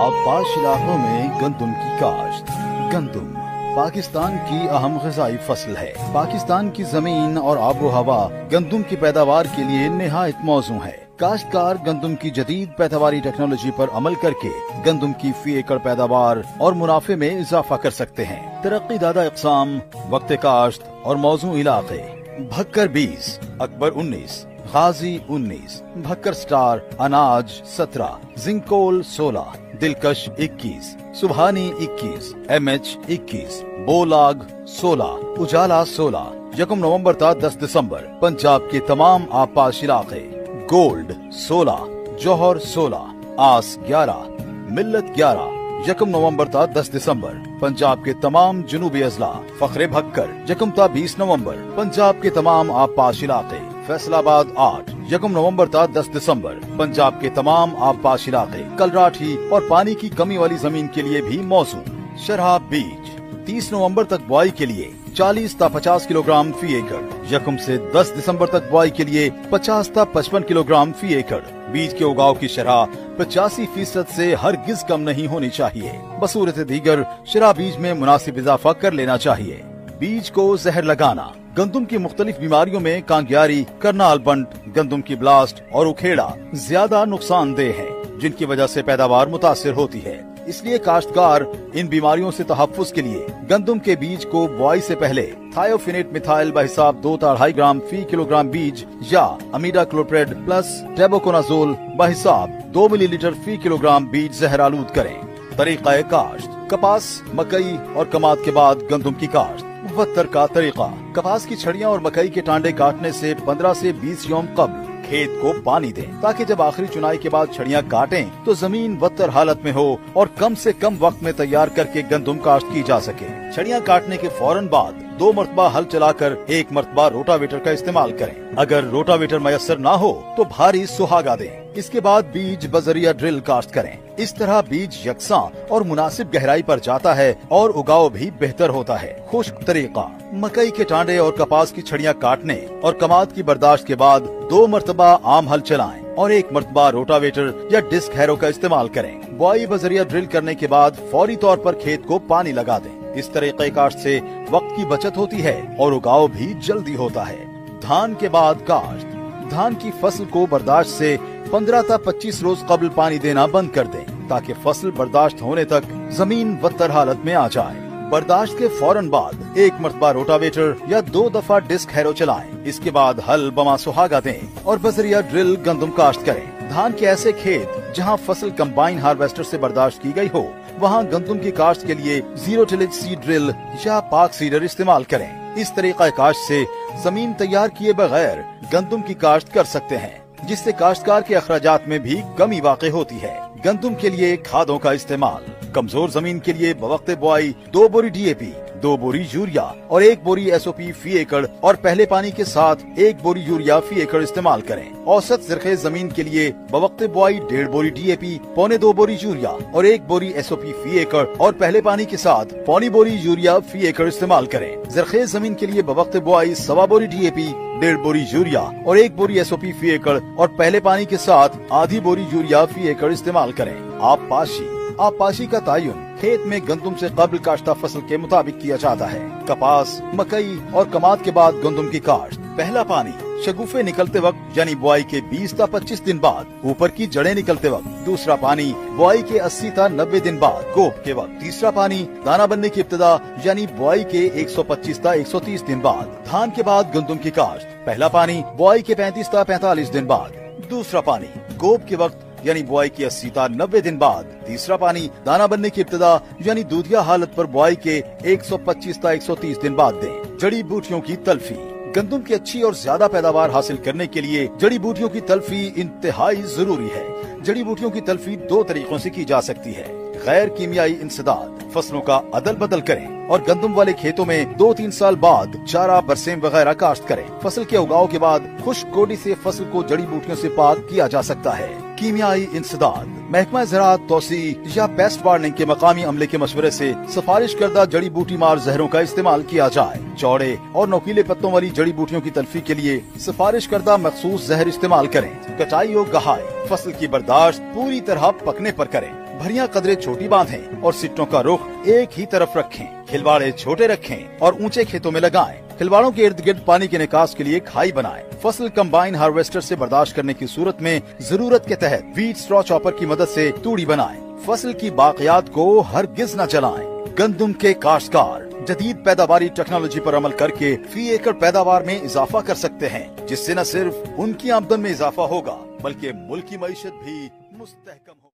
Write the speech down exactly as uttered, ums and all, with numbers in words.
आबपाश इलाकों में गंदम की काश्त। गंदम पाकिस्तान की अहम ग़िज़ाई फसल है। पाकिस्तान की जमीन और आबो हवा गंदम की पैदावार के लिए निहायत मौजू है। काश्तकार गंदम की जदीद पैदावारी टेक्नोलॉजी पर अमल करके गंदम की फी एकड़ पैदावार और मुनाफे में इजाफा कर सकते हैं। तरक्की दादा इक़साम, वक्त काश्त और मौजू इलाके। भक्कर बीस, अकबर उन्नीस, गाजी उन्नीस, भक्कर स्टार अनाज सत्रह, जिंकोल सोलह, दिलकश इक्कीस, सुबहानी इक्कीस, एम एच इक्कीस, बोलाग सोलह, उजाला सोलह। यकम नवंबर था दस दिसंबर पंजाब के तमाम आबपाश इलाके। गोल्ड सोलह, जौहर सोलह, आस ग्यारह, मिल्लत ग्यारह। यकम नवंबर था दस दिसंबर पंजाब के तमाम जुनूबी अजला। फखरे भक्कर यकम था बीस नवंबर पंजाब के तमाम आबपाश इलाके। फैसलाबाद आठ, यकम नवंबर था दस दिसंबर पंजाब के तमाम आबपाश इलाके। कलराठी और पानी की कमी वाली जमीन के लिए भी मौसू। शराब बीज तीस नवंबर तक बुआई के लिए चालीस ता पचास किलोग्राम फी एकड़। यकम से दस दिसंबर तक बुआई के लिए पचास ता पचपन किलोग्राम फी एकड़। बीज के उगाव की शरह पचासी फीसद से हरगिज कम नहीं होनी चाहिए। बसूरत दीगर शराब बीज में मुनासिब इजाफा कर लेना चाहिए। बीज को जहर लगाना गंदम की मुख्तलिफ बीमारियों में कांगियारी, करनाल बंट, गंदम की ब्लास्ट और उखेड़ा ज्यादा नुकसानदेह है, जिनकी वजह से पैदावार मुतासिर होती है। इसलिए काश्तकार इन बीमारियों से तहफ्फुज के लिए गंदम के बीज को बुआई से पहले थायोफिनेट मिथाइल बहिसाब दो ता ढाई ग्राम फी किलोग्राम बीज या अमीडा क्लोप्रेड प्लस टेबोकोनाजोल बहिसाब दो मिलीलीटर फी किलोग्राम बीज जहर आलूद करें। तरीका काश्त कपास, मकई और कमाद के बाद गंदम की काश्त। वत्तर का तरीका कपास की छड़ियाँ और मकई के टांडे काटने से पंद्रह से बीस यौम कब्ल खेत को पानी दें, ताकि जब आखिरी चुनाई के बाद छड़ियाँ काटें तो जमीन वत्तर हालत में हो और कम से कम वक्त में तैयार करके गंदम काश्त की जा सके। छड़ियाँ काटने के फौरन बाद दो मरतबा हल चलाकर एक मरतबा रोटावेटर का इस्तेमाल करें। अगर रोटावेटर मयसर ना हो तो भारी सुहागा दें। इसके बाद बीज बजरिया ड्रिल काश्त करें। इस तरह बीज यकसां और मुनासिब गहराई पर जाता है और उगाव भी बेहतर होता है। खुश्क तरीका मकई के टांडे और कपास की छड़ियाँ काटने और कमाद की बर्दाश्त के बाद दो मरतबा आम हल चलाएं और एक मरतबा रोटावेटर या डिस्क हैरो का इस्तेमाल करें। बुआई बजरिया ड्रिल करने के बाद फौरी तौर पर खेत को पानी लगा दें। इस तरीके काश्त से वक्त की बचत होती है और उगाव भी जल्दी होता है। धान के बाद काश्त धान की फसल को बर्दाश्त से पंद्रह ता पच्चीस रोज कबल पानी देना बंद कर दें, ताकि फसल बर्दाश्त होने तक जमीन वत्तर हालत में आ जाए। बर्दाश्त के फौरन बाद एक मरतबा रोटावेटर या दो दफा डिस्क हैरो चलाएं। इसके बाद हल बमा सुहागा दें और बजरिया ड्रिल गंदम काश्त करें। धान के ऐसे खेत जहां फसल कंबाइन हार्वेस्टर से बर्दाश्त की गई हो, वहां गंदम की काश्त के लिए जीरो टिलेज सीड ड्रिल या पाक सीडर इस्तेमाल करें। इस तरीका काश्त से जमीन तैयार किए बगैर गंदम की काश्त कर सकते हैं, जिससे काश्तकार के अखराजात में भी कमी वाक़ई होती है। गंदम के लिए खादों का इस्तेमाल कमजोर जमीन के लिए बवक्ते बुआई दो बोरी डी ए पी, दो बोरी यूरिया और एक बोरी एस ओ पी फी एकड़ और पहले पानी के साथ एक बोरी यूरिया फी एकड़ इस्तेमाल करें। औसत ज़रख़ेज़ जमीन के लिए बवक्ते बुआई डेढ़ बोरी डी ए पी, पौने दो बोरी यूरिया और एक बोरी एस ओ पी फी एकड़ और पहले पानी के साथ पौनी बोरी यूरिया फी एकड़ इस्तेमाल करें। ज़रख़ेज़ जमीन के लिए बवक्ते बुआई सवा बोरी डी ए पी, डेढ़ बोरी यूरिया और एक बोरी एस ओ पी फी एकड़ और पहले पानी के साथ आधी बोरी यूरिया फी एकड़ इस्तेमाल करें। आबपाशी आबपाशी का तयन खेत में गंदम से कबल काश्ता फसल के मुताबिक किया जाता है। कपास, मकई और कमाद के बाद गंदम की काश्त। पहला पानी शगुफे निकलते वक्त यानी बुआई के बीस ता पच्चीस दिन बाद, ऊपर की जड़ें निकलते वक्त। दूसरा पानी बुआई के अस्सी ता नब्बे दिन बाद, कोप के वक्त। तीसरा पानी दाना बनने की इब्तिदा यानी बुआई के एक सौ पच्चीस ता एक सौ तीस दिन बाद। धान के बाद गंदम की काश्त। पहला पानी बुआई के पैंतीस ता पैंतालीस दिन बाद। दूसरा पानी कोप के वक्त यानी बुआई की अस्सी ता नब्बे दिन बाद। तीसरा पानी दाना बनने की इब्तिदा यानी दूधिया हालत पर बुआई के एक सौ पच्चीस ता एक सौ तीस दिन बाद दें। जड़ी बूटियों की तलफी गंदम की अच्छी और ज्यादा पैदावार हासिल करने के लिए जड़ी बूटियों की तलफी इंतहाई जरूरी है। जड़ी बूटियों की तलफी दो तरीकों से की जा सकती है। गैर कीमियाई इंसदाद फसलों का अदल बदल करें और गंदम वाले खेतों में दो तीन साल बाद चारा, बरसेम वगैरह काश्त करें। फसल के उगाव के बाद खुश्क गोडी से फसल को जड़ी बूटियों से पाक किया जा सकता है। कीमियाई इंसदाद महकमा ज़राअत तौसी या पेस्ट वार्निंग के मकामी अमले के मशवरे से सिफारिश करदा जड़ी बूटी मार जहरों का इस्तेमाल किया जाए। चौड़े और नोकीले पत्तों वाली जड़ी बूटियों की तलफी के लिए सिफारिश करदा मखसूस जहर इस्तेमाल करें। कटाई और गहाई फसल की बर्दाश्त पूरी तरह पकने पर करें। भरियां कदरें छोटी बांधें और सिट्टों का रुख एक ही तरफ रखें। खिलवाड़े छोटे रखें और ऊंचे खेतों में लगाएं। खिलवाड़ों के इर्द गिर्द पानी के निकास के लिए खाई बनाएं। फसल कंबाइन हार्वेस्टर से बर्दाश्त करने की सूरत में जरूरत के तहत वीट स्ट्रॉ चॉपर की मदद से तूड़ी बनाएं। फसल की बाकियात को हरगिज न जलाएं। गंदुम के काश्तकार जदीद पैदावारी टेक्नोलॉजी पर अमल करके फी एकड़ पैदावार में इजाफा कर सकते हैं, जिससे न सिर्फ उनकी आमदन में इजाफा होगा बल्कि मुल्क की मईशत भी मुस्तहकम होगी।